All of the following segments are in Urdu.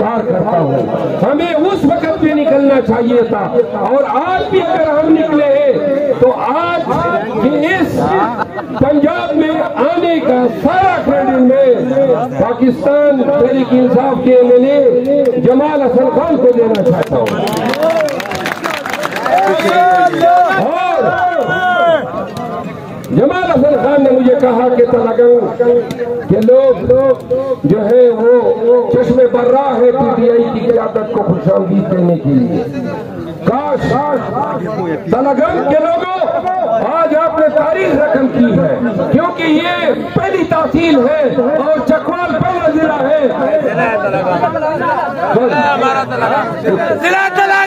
اظہار کرتا ہوں، ہمیں اس وقت بھی نکلنا چاہیے تھا، اور آج بھی اگر ہم نکلے ہیں تو آج اس پنجاب میں آنے کا سارا کریڈٹ میں پاکستان تحریک انصاف کے MLA جمال حسن خان کو دینا چاہتا ہوں۔ اور جمال حسن خان نے مجھے کہا کہ تلنگانہ کے لوگ جو ہے وہ چشم برا ہے PTI کی قیادت کو خوش آمدید دینے کے لیے۔ کاش تلنگانہ کے لوگوں آج آپ نے تاریخ رقم کی ہے، کیونکہ یہ پہلی تحصیل ہے اور چکوال پہلا ضلع ہے۔ ہمارا ضلع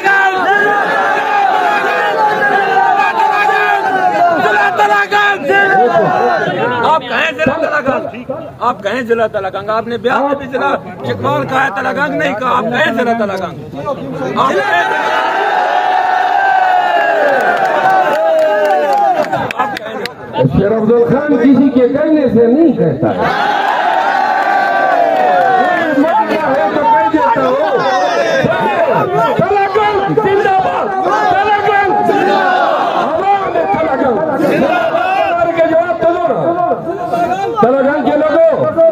آپ کہیں ضلع تلنگانہ، آپ نے بیان میں بھی ضلع چکوال کہا ہے، تلنگانہ نہیں کہا، آپ کہیں ضلع تلنگانہ۔ شیر افضل خان کسی کے کہنے سے نہیں کہتا ہے، تلنگانہ کے لوگوں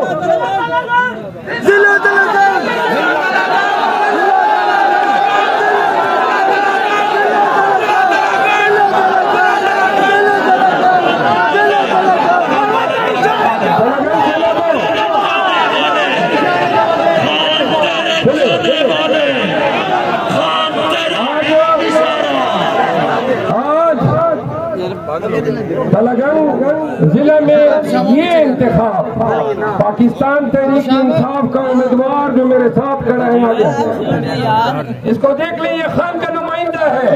تلنگانہ ضلع میں یہ انتخاب پاکستان تحریک انصاف کا امیدوار جو میرے ساتھ کھڑا ہے، اس کو دیکھ لیں، یہ خان کا نمائندہ ہے،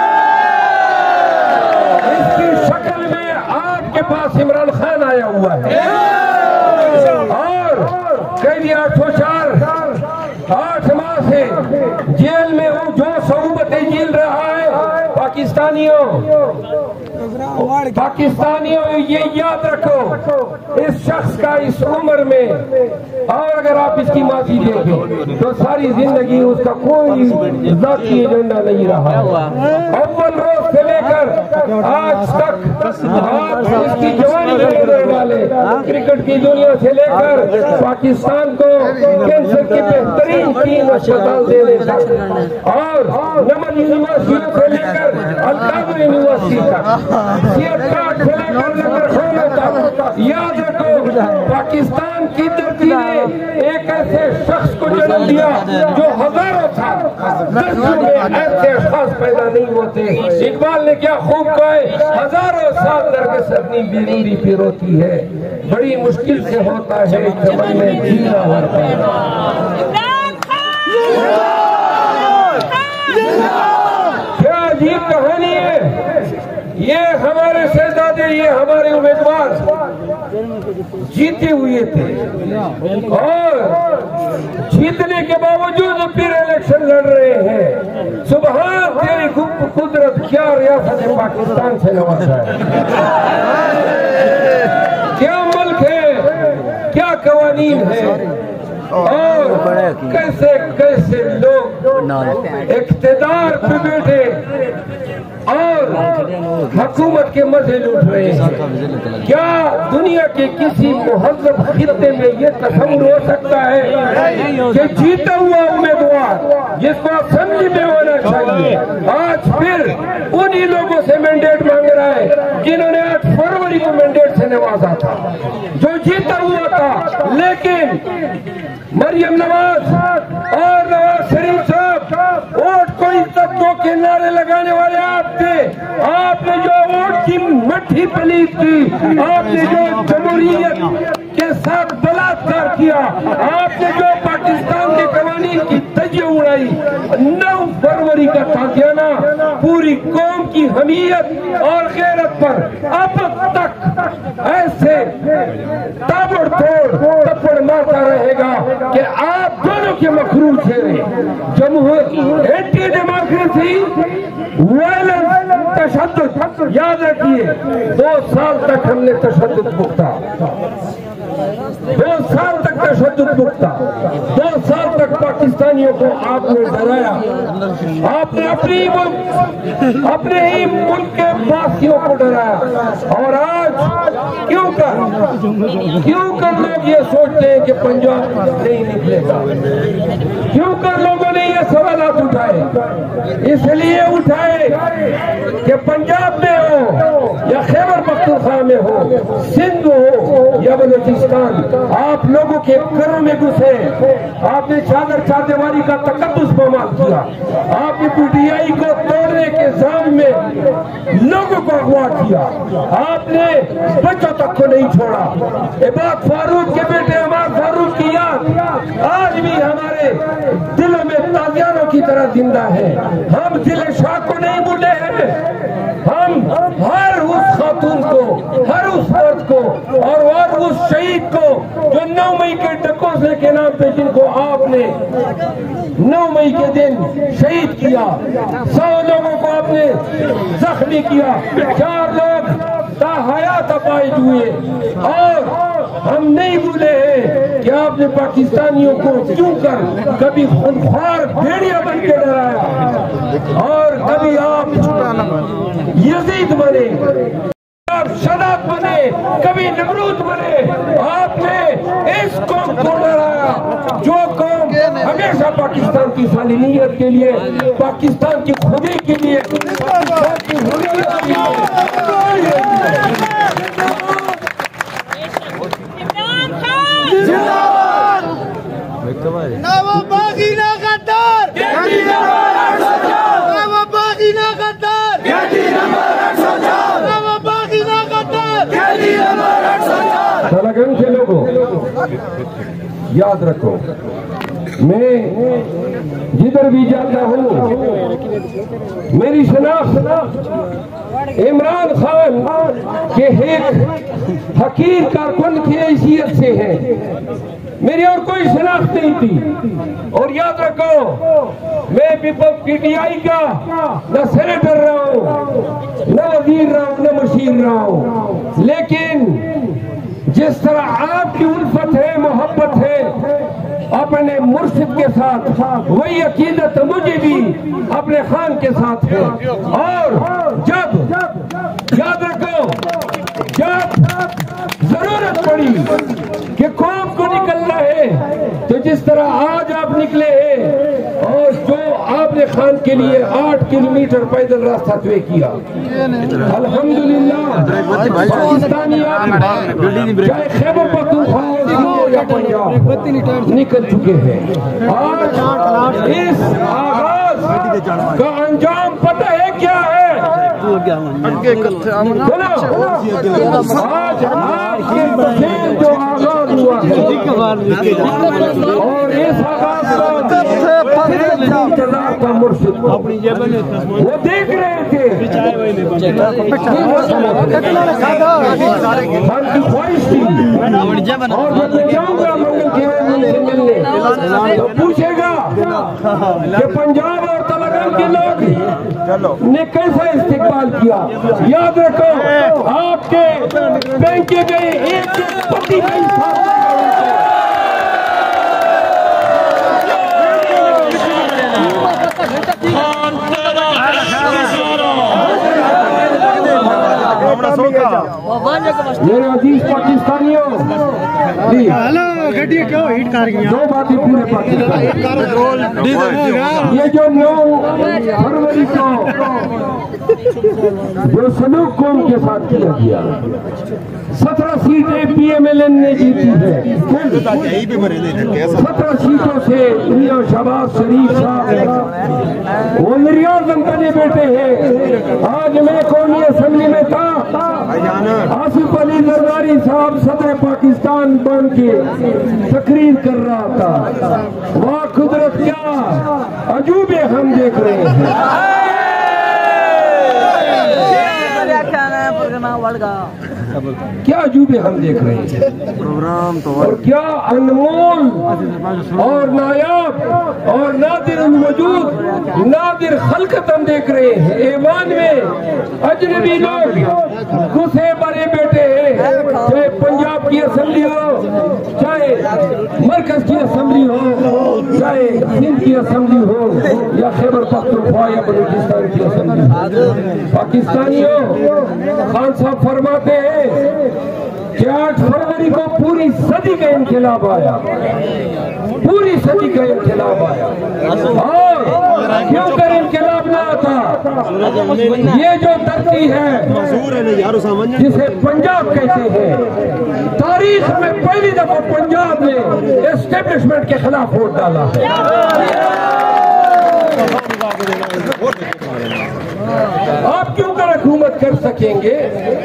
اس کی شکل میں آپ کے پاس عمران خان آیا ہوا ہے، اور قیدی 8 ماہ سے جیل میں وہ جو صعوبتیں جھیل رہا ہے، پاکستانیوں یہ یاد رکھو، اس شخص کا اس عمر میں، اور اگر آپ اس کی ماضی دیکھیں تو ساری زندگی اس کا کوئی ذاتی ایجنڈا نہیں رہا، اول روز سے لے کر آج تک آپ اس کی جوانی میں ڈالے، کرکٹ کی دنیا سے لے کر پاکستان کو کینسر کی بہترین 3 اسپتال دینے تک، اور نمن یونیورسٹی سے لے کر القادر یونیورسٹی تک، سیاحت سے لے کر لکھنؤ تک، یاد رکھو پاکستان کی دھرتی نے ایک ایسے شخص کو جنم دیا جو ہزاروں سال دشوں میں ایسے اشخاص پیدا نہیں ہوتے۔ اقبال نے کیا خوب کہا ہے، ہزاروں سال نرگس اپنی بیروری پہ روتی ہے، بڑی مشکل سے ہوتا ہے چمن میں جینا ہوتا ہے۔ کیا عجیب کہانی ہے، یہ ہمارے شہزادے، یہ ہمارے امیدوار جیتے ہوئے تھے، اور جیتنے کے باوجود پھر الیکشن لڑ رہے ہیں۔ سبحان تیری قدرت، کیا ریاست پاکستان سے نوازا ہے، کیا ملک ہے، کیا قوانین ہے، اور کیسے کیسے لوگ اقتدار پہ بیٹھے اور حکومت کے مزے لوٹ رہے ہیں۔ کیا دنیا کے کسی مہذب خطے میں یہ تصور ہو سکتا ہے کہ جیتا ہوا امیدوار جس کو اسمبلی میں ہونا چاہیے آج پھر انہی لوگوں سے مینڈیٹ مانگ رہا ہے جنہوں نے 8 فروری کو مینڈیٹ سے نوازا تھا، جو جیتا ہوا تھا؟ لیکن مریم نواز اور نواز شریف صاحب ووٹ کو عزت دو کے نعرے لگانے والے آپ تھے، آپ نے جو ووٹ کی مٹھی پلیت کی، آپ نے جو جمہوریت کے ساتھ بلاತ್ಕಾರ کیا، آپ نے جو پاکستان کے قوانین کی دھجیاں اڑائی، 9 فروری کا تازیانہ پوری قوم کی حمیت اور غیرت پر اب تک ایسے تابڑ توڑ تپڑ مارتا رہے گا کہ آپ دونوں کے مخروج ہیں۔ جمہوریت، اینٹی ڈیموکریسی، وائلنس، تشدد، یاد رکھیے 2 سال تک ہم نے تشدد بھگتا، 2 سال تک تشدد بھگتا، 2 سال تک پاکستانیوں کو آپ نے ڈرایا، آپ نے اپنے ہی ملک کے باسیوں کو ڈرایا، اور آج کیوں کر لوگ یہ سوچتے ہیں کہ پنجاب نہیں نکلے گا؟ کیوں کر لوگوں نے یہ سوالات اٹھائے؟ اس لیے اٹھائے کہ پنجاب میں ہو یا خیبر پختونخوا میں ہو، سندھ ہو یا بلوچستان، آپ لوگوں کے گھروں میں گھسے، آپ نے چادرواری کا تقدس پامال کیا، آپ نے پی ٹی آئی کو توڑنے کے زام میں لوگوں کو اغوا کیا، آپ نے بچوں تک کو نہیں چھوڑا۔ عباد فاروق کے بیٹے عماد فاروق کی یاد آج بھی ہمارے دلوں میں تازیانوں کی طرح زندہ ہے۔ ہم دل شاہ کو نہیں بھولے ہیں، ہم ہر اس خاتون کو، ہر اس مرد کو اور اس شہید کو جو 9 مئی کے ڈکوسے کے نام پہ جن کو آپ نے 9 مئی کے دن شہید کیا، 100 لوگوں کو آپ نے زخمی کیا، 4 لوگ تاحیات اپائج ہوئے، اور ہم نہیں بھولے ہیں کہ آپ نے پاکستانیوں کو کیوں کر کبھی خونخوار بھیڑیا بن کے ڈرایا، اور کبھی آپ یزید بنے، آپ شداد بنے، کبھی نمرود بنے۔ آپ نے اس قوم کو ڈرایا جو قوم ہمیشہ پاکستان کی سالمیت کے لیے، پاکستان کی خودی کے لیے، پاکستان کی حریت کے لیے تلگنگ کے لوگوں یاد رکھو، میں جدھر بھی جاتا ہوں میری شناخت عمران خان کے ایک حقیر کارکن کی حیثیت سے ہے، میری اور کوئی شناخت نہیں تھی۔ اور یاد رکھو، میں پی ٹی آئی کا نہ سینیٹر رہا ہوں، نہ وزیر رہا ہوں، نہ مشیر رہا ہوں، لیکن جس طرح آپ کی الفت ہے، محبت ہے اپنے مرشد کے ساتھ، وہی عقیدت مجھے بھی اپنے خان کے ساتھ ہے۔ اور جب یاد رکھو، جب ضرورت پڑی کہ قوم کو نکلنا ہے، تو جس طرح آج آپ نکلے ہیں، اور جو آپ نے خان کے لیے 8 کلومیٹر پیدل راستہ طے کیا، الحمدللہ پاکستانی چاہے خیبر پختونخوا یا پنجاب نکل چکے ہیں۔ آج اس آغاز کا انجام پتہ ہے کیا ہے؟ آج آپ کے بسیل جو آغاز ہوا ہے، اور اس آغاز کا مرشد وہ دیکھ رہے تھے، خواہش تھی، اور میں جاؤں گا منگل کے ملنے، تو پوچھے گا کہ پنجاب اور تلنگانہ کے لوگ نے کیسا استقبال کیا۔ یاد رکھو، آپ کے بینکے گئے ایک پتی کا انصاف میرے عزیز پاکستانیوں، دو باتیں پورے پاکستان، یہ جو 9 فروری کو جو سلوک قوم کے ساتھ کیا گیا، 17 سیٹیں پی ایم ایل این نے جیتی ہے، 17 سیٹوں سے میاں شہباز شریف صاحب وہ میری اعظم بنے بیٹے ہیں۔ آج میں قومی اسمبلی میں تھا، آصف علی زرداری صاحب صدر پاکستان بن کے تقریر کر رہا تھا، واہ قدرت کیا عجوبے ہم دیکھ رہے ہیں۔ کیا عجوبے ہم دیکھ رہے ہیں، اور کیا انمول اور نایاب اور نادر الوجود نادر خلقت ہم دیکھ رہے ہیں۔ ایوان میں اجنبی لوگ گھسے بھرے بیٹھے ہیں، چاہے پنجاب کی اسمبلی ہو، چاہے مرکز کی اسمبلی ہو، چاہے سندھ کی اسمبلی ہو یا خیبر پختونخوا یا بلوچستان کی اسمبلی ہو، پاکستانیوں خان صاحب فرماتے ہیں کہ 8 فروری کو پوری صدی کا انقلاب آیا، پوری صدی کا انقلاب آیا، اور کیوں کر انقلاب نہ آتا؟ یہ جو دھرتی ہے جسے پنجاب کہتے ہیں، تاریخ میں پہلی دفعہ پنجاب نے اسٹیبلشمنٹ کے خلاف ووٹ ڈالا ہے۔ آپ کیوں کر حکومت کر سکیں گے؟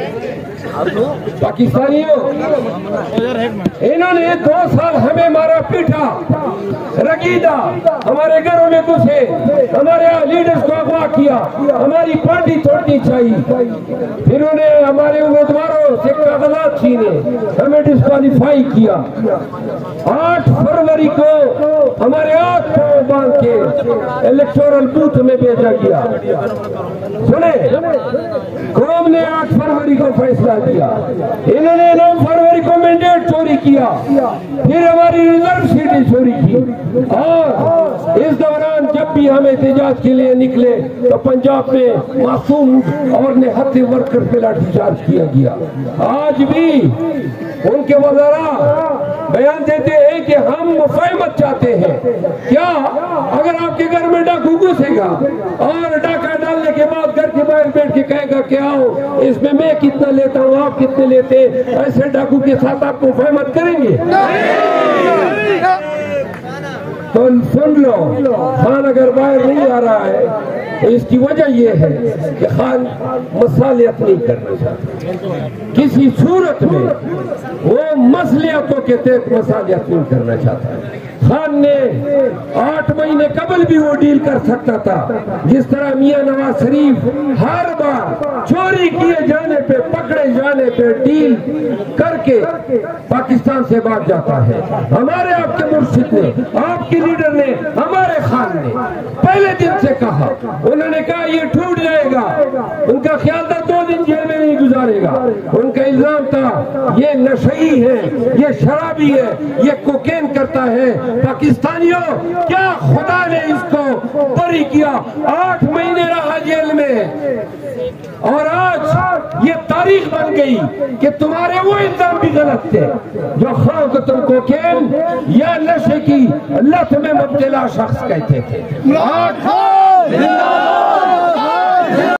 پاکستانیوں انہوں نے 2 سال ہمیں مارا پیٹا، رگیدہ، ہمارے گھروں میں گھسے، ہمارے لیڈرز کو اغوا کیا، ہماری پارٹی توڑنی چاہیے، پھر انہیں ہمارے امیدواروں سے کاغذات چھینے، ہمیں ڈسکوالیفائی کیا۔ 8 فروری کو ہمارے ہاتھ پاؤں باندھ کے الیکٹورل بوتھ میں بھیجا گیا۔ سنیں، قوم نے 8 فروری کو فیصلہ کیا، انہوں نے 9 فروری کو مینڈیٹ چوری کیا، پھر ہماری ریزرو سیٹیں چوری کی، اور اس دوران جب بھی ہم احتجاج کے لیے نکلے تو پنجاب میں معصوم اور نہتے ورکر پہ لاٹھی چارج کیا گیا۔ آج بھی ان کے وزراء بیان دیتے ہیں کہ ہم مفاہمت چاہتے ہیں۔ کیا اگر آپ کے گھر میں ڈاکو گھسے گا اور ڈاکہ ڈالنے کے بعد گھر کے باہر بیٹھ کے کہے گا کہ آؤ اس میں کتنا لیتا ہوں آپ کتنے لیتے، ایسے ڈاکو کے ساتھ آپ مفاہمت کریں گے؟ تو سن لو، خان اگر باہر نہیں آ رہا ہے تو اس کی وجہ یہ ہے کہ خان مصالحت نہیں کرنا چاہتا، کسی صورت میں وہ مصلحتوں کے تحت مصالحت نہیں کرنا چاہتا۔ خان نے 8 مہینے قبل بھی وہ ڈیل کر سکتا تھا، جس طرح میاں نواز شریف ہر بار چوری کیے جانے پہ، پکڑے جانے پہ ڈیل کر کے پاکستان سے بھاگ جاتا ہے۔ ہمارے آپ کے مرشد نے، آپ کے لیڈر نے، ہمارے خان نے پہلے دن سے کہا، انہوں نے کہا یہ ٹوٹ جائے گا، ان کا خیال تھا 2 دن جیل میں نہیں گزارے گا، ان کا الزام تھا یہ نشئی ہے، یہ شرابی ہے، یہ کوکین کرتا ہے۔ پاکستانیوں، کیا خدا نے اس کو بری کیا؟ 8 مہینے رہا جیل میں، اور آج یہ تاریخ بن گئی کہ تمہارے وہ الزام بھی غلط تھے جو خان کو تم کوکین یا نشے کی لت میں مبتلا شخص کہتے تھے۔